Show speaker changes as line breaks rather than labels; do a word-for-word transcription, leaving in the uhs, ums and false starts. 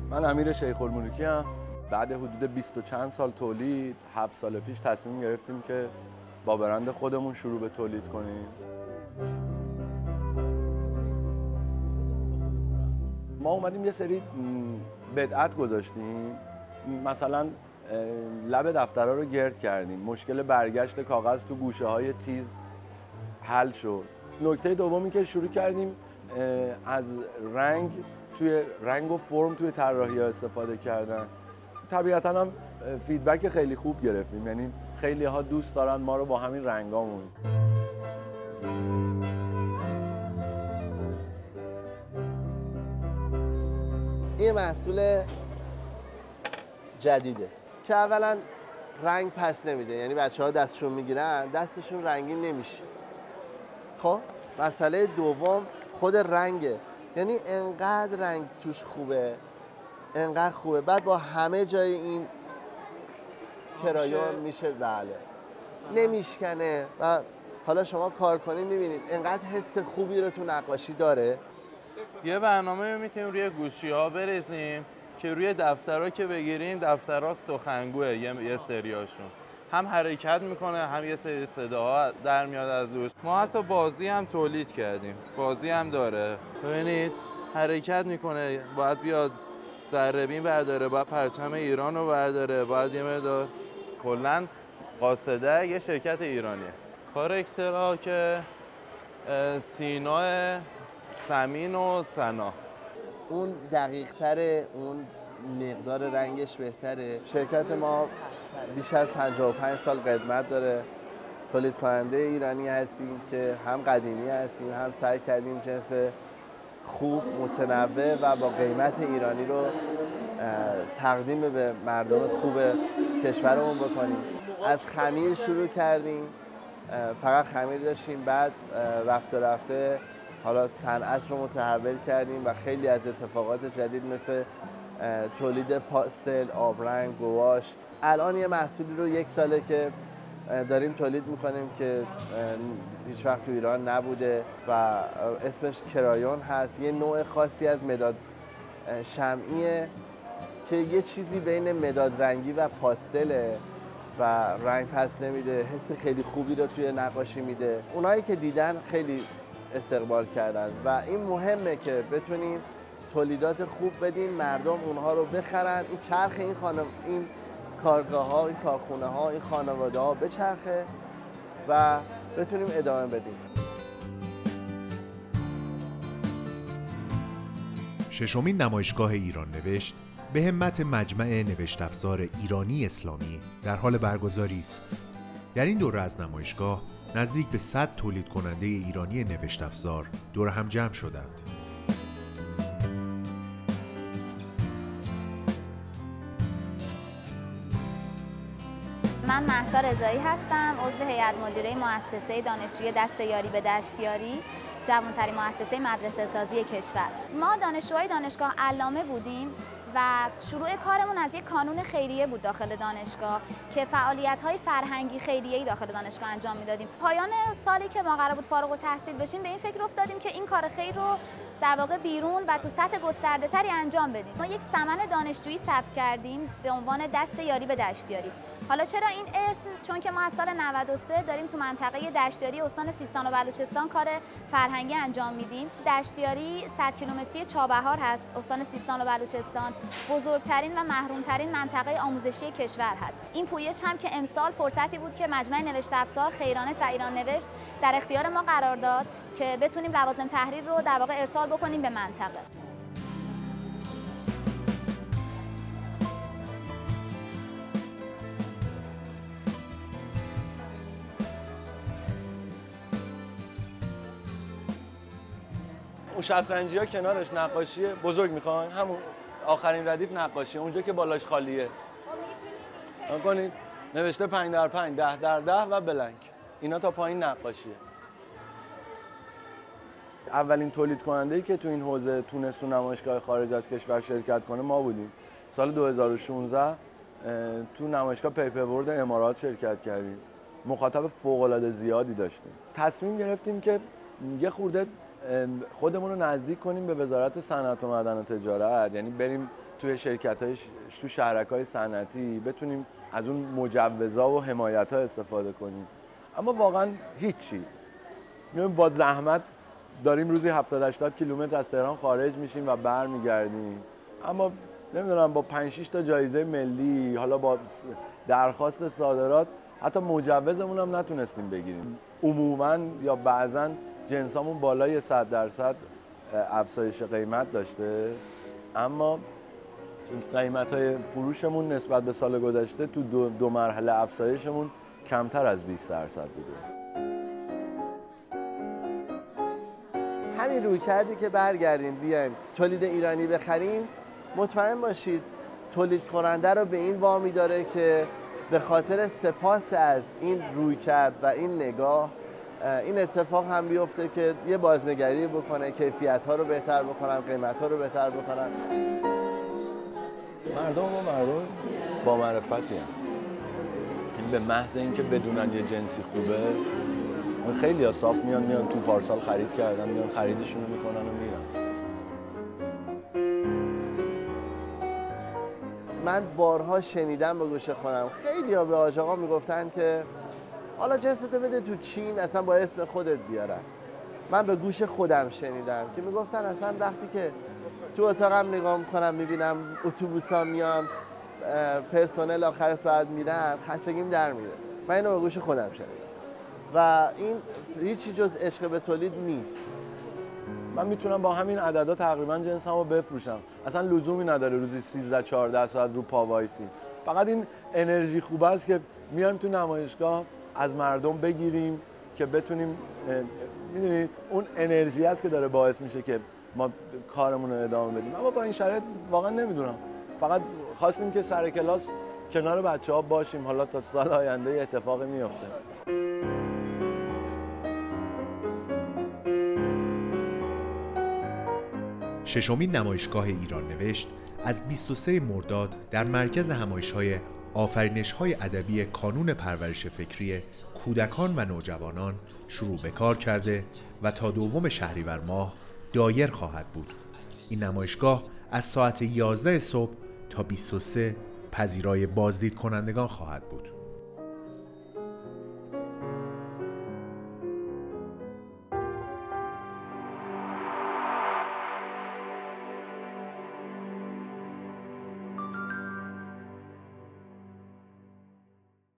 من امیر شیخ الملوکی ام. بعد حدود بیست و چند سال تولید، هفت سال پیش تصمیم گرفتیم که با برند خودمون شروع به تولید کنیم. ما اومدیم یه سری بدعت گذاشتیم، مثلا لب دفترها رو گرد کردیم، مشکل برگشت کاغذ تو گوشه های تیز حل شد. نکته دومی که شروع کردیم از رنگ توی رنگ و فرم توی طراحی ها استفاده کردن. طبیعتاً هم فیدبک خیلی خوب گرفتیم، یعنی خیلی ها دوست دارن ما رو با همین رنگامون.
این محصول جدیده که اولا رنگ پس نمیده، یعنی بچه ها دستشون میگیرن دستشون رنگین نمیشه. خب مسئله دوم خود رنگه، یعنی انقدر رنگ توش خوبه، انقدر خوبه، بعد با همه جای این کرایون میشه، بله نمیشکنه. و حالا شما کار کنید میبینید انقدر حس خوبی رو تو نقاشی داره.
یه برنامه میتونیم روی گوشی ها بریزیم که روی دفترها که بگیریم دفترها سخنگوه، یه, یه سریاشون هم حرکت میکنه هم یه سری صداها در میاد از روش. ما حتی بازی هم تولید کردیم، بازی هم داره. ببینید حرکت میکنه، باید بیاد ذره بین برداره، باید پرچم ایران رو برداره، باید یه مقدار. کلا قاصده یه شرکت ایرانیه. کاراکترها که سینا، سمین و سنا.
اون دقیق تره، اون مقدار رنگش بهتره. شرکت ما بیش از پنجاه و پنج سال قدمت داره. تولید کننده ایرانی هستیم که هم قدیمی هستیم، هم سعی کردیم جنس خوب، متنوع و با قیمت ایرانی رو تقدیم به مردم خوب کشورمون بکنیم. از خمیر شروع کردیم، فقط خمیر داشتیم، بعد رفته رفته حالا صنعت رو متحول کردیم و خیلی از اتفاقات جدید مثل تولید پاستل، آبرنگ، گواش. الان یه محصولی رو یک ساله که داریم تولید میکنیم که هیچ وقت تو ایران نبوده و اسمش کرایون هست. یه نوع خاصی از مداد شمعیه که یه چیزی بین مداد رنگی و پاستله و رنگ پس نمیده، حس خیلی خوبی رو توی نقاشی میده. اونایی که دیدن خیلی استقبال کردن و این مهمه که بتونیم تولیدات خوب بدیم، مردم اونها رو بخرن، این چرخ این خانم این کارگاه ها، این کارخونه ها، این خانواده ها بچرخه و بتونیم ادامه بدیم.
ششمین نمایشگاه ایران نوشت به همت مجمع نوشت افزار ایرانی اسلامی در حال برگزاری است. در این دوره از نمایشگاه نزدیک به صد تولید کننده ایرانی نوشت افزار دور هم جمع شدند.
من مهسا رضایی هستم، عضو هیئت مدیره مؤسسه دانشجوی دست یاری به دشتیاری، جوان‌ترین مؤسسه مدرسه سازی کشور. ما دانشجوهای دانشگاه علامه بودیم و شروع کارمون از یک کانون خیریه بود داخل دانشگاه که فعالیت‌های فرهنگی خیریه‌ای داخل دانشگاه انجام میدادیم. پایان سالی که ما قرار بود فارغ التحصیل بشیم به این فکر افتادیم که این کار خیر رو در واقع بیرون و تو سطح گسترده‌تری انجام بدیم. ما یک سمن دانشجویی ثبت کردیم به عنوان دست یاری به دشتیاری. حالا چرا این اسم؟ چون که ما از سال نود و سه داریم تو منطقه دشتیاری استان سیستان و بلوچستان کار فرهنگی انجام میدیم. دشتیاری صد کیلومتری چابهار هست، استان سیستان و بلوچستان، بزرگترین و محرومترین منطقه آموزشی کشور هست. این پویش هم که امسال فرصتی بود که مجمع نوشت افزار، خیرانت و ایران نوشت در اختیار ما قرار داد که بتونیم لوازم تحریر رو در واقع ارسال بکنیم به منطقه.
اون شطرنجی ها کنارش نقاشی بزرگ میخوان، همون آخرین ردیف نقاشی، اونجا که بالاش خالیه. نکنید نوشته پنج در پنج، ده در ده و بلنک. اینا تا پایین نقاشیه. اولین تولید کننده‌ای که تو این حوزه تونست تو نمایشگاه خارج از کشور شرکت کنه ما بودیم. سال دو هزار و شانزده تو نمایشگاه پیپربورد امارات شرکت کردیم. مخاطب فوق‌العاده زیادی داشتیم. تصمیم گرفتیم که یه خورده خودمون رو نزدیک کنیم به وزارت صنعت و معدن و تجارت، یعنی بریم توی شرکت‌های تو شهرک‌های صنعتی بتونیم از اون مجوزها و حمایت‌ها استفاده کنیم. اما واقعا هیچی. با زحمت داریم روزی هفتاد هشتاد کیلومتر از تهران خارج میشیم و برمیگردیم. اما نمیدونم با پنج شش تا جایزه ملی، حالا با درخواست صادرات حتی مجوزمون هم نتونستیم بگیریم. عموما یا بعضا جنسامون بالای صد درصد افزایش قیمت داشته، اما قیمت‌های فروشمون نسبت به سال گذشته تو دو, دو مرحله افزایشمون کمتر از بیست درصد بوده.
همین روی کردی که برگردیم بیایم تولید ایرانی بخریم، مطمئن باشید تولید کننده رو به این وامی داره که به خاطر سپاس از این روی کرد و این نگاه این اتفاق هم بیفته که یه بازنگری بکنه، کیفیت ها رو بهتر بکنن، قیمت ها رو بهتر بکنن.
مردم ما مردم با معرفتی هم. این به محض اینکه بدونن یه جنسی خوبه، خیلی ها صاف میان میان تو پارسال خرید کردن، میان خریدشون رو میکنن و میرن.
من بارها شنیدم به گوش خودم، خیلی ها به آج آقا میگفتن که حالا جنستو بده تو چین، اصلا با اسم خودت بیارن. من به گوش خودم شنیدم که میگفتن اصلا وقتی که تو اتاقم نگاه میکنم میبینم اتوبوسا میان، پرسنل آخر ساعت میرن، خستگیم در میره. من اینو به گوش خودم شنیدم و این هیچی جز عشق به تولید نیست.
من میتونم با همین عددا تقریبا جنسمو بفروشم، اصلا لزومی نداره روزی سیزده چهارده ساعت رو پا وایسیم. فقط این انرژی خوبه است که میایم تو نمایشگاه از مردم بگیریم که بتونیم، میدونید اون انرژی است که داره باعث میشه که ما کارمون رو ادامه بدیم. اما با این شرایط واقعا نمیدونم، فقط خواستیم که سر کلاس کنار بچه‌ها باشیم، حالا تا سال آینده اتفاقی میفته.
ششمین نمایشگاه ایران نوشت از بیست و سوم مرداد در مرکز همایش‌های آفرینش‌های ادبی کانون پرورش فکری کودکان و نوجوانان شروع به کار کرده و تا دوم شهریور ماه دایر خواهد بود. این نمایشگاه از ساعت یازده صبح تا بیست و سه پذیرای بازدید کنندگان خواهد بود.